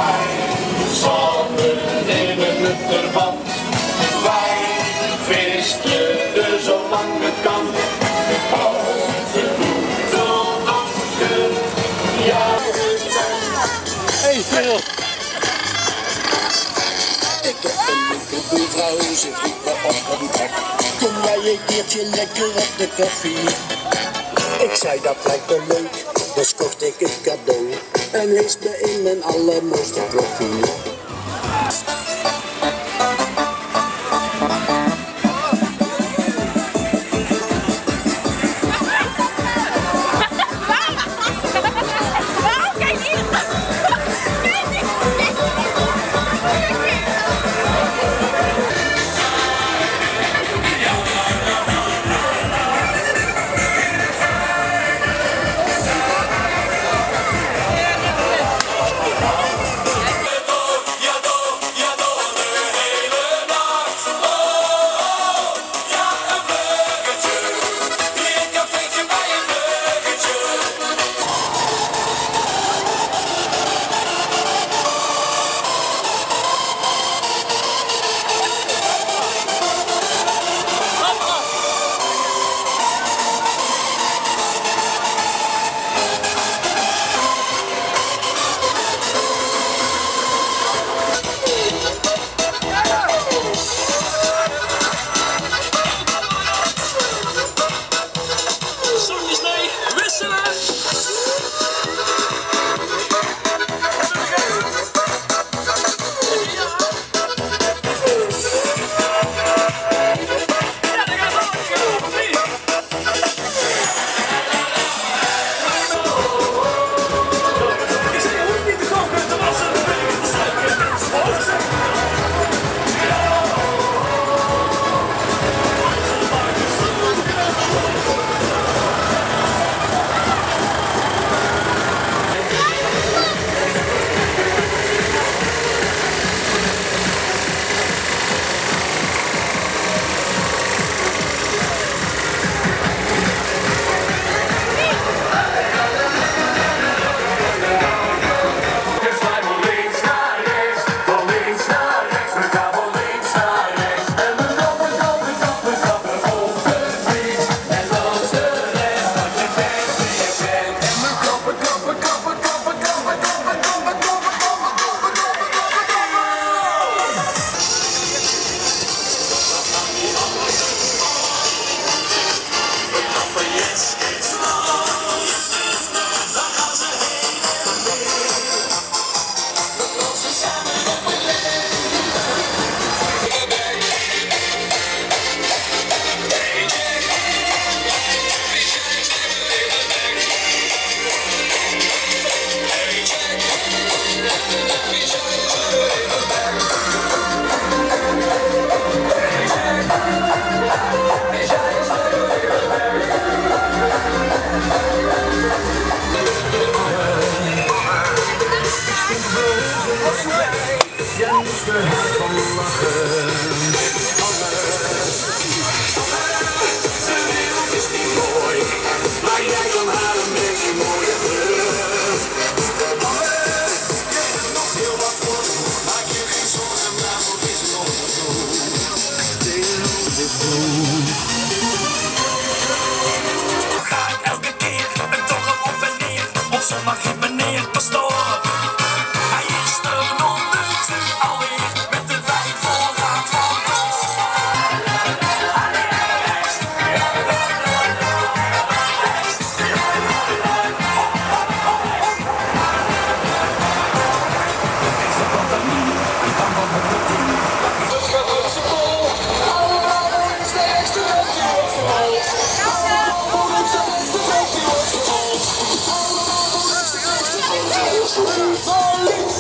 Samen in het nut ervan. Wij feesten zolang het kan. Als het moet achter jaren zijn. Hey, Cyril. Ik heb een leuke buurvrouw, ze vroeg me op een dag. Kom jij een keertje lekker op de koffie? Ik zei dat lijkt me leuk, dus kocht ik een cadeau. En lees me in mijn allermooiste profiel. Zondag heeft meneer Pastoor. Hij is er nog nu alweer met de wijn voorraad van Liefde